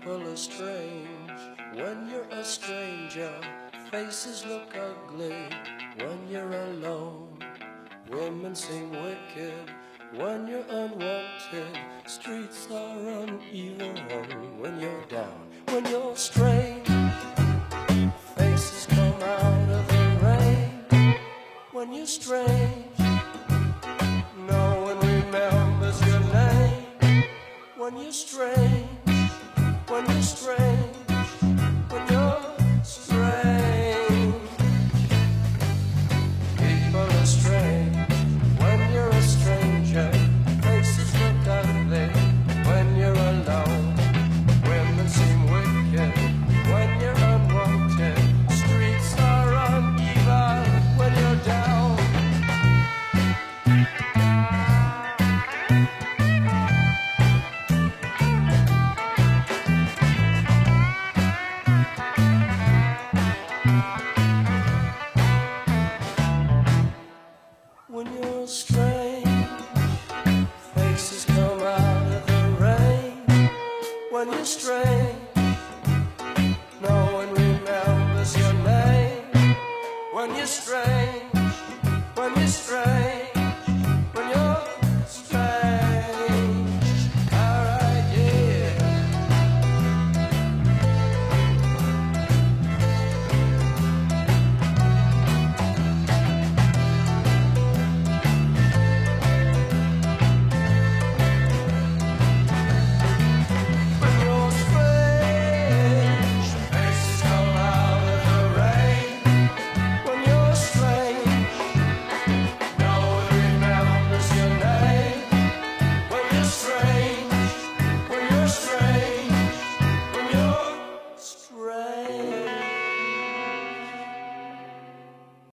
People are strange when you're a stranger. Faces look ugly when you're alone. Women seem wicked when you're unwanted. Streets are uneven when you're down. When you're strange, faces come out of the rain. When you're strange, no one remembers your name. When you're strange, when you're strange, when you're strange. People are strange when you're a stranger. Faces look ugly when you're alone. Women seem wicked when you're unwanted. Streets are uneven when you're down. When you're strange, faces come out of the rain. When you're strange,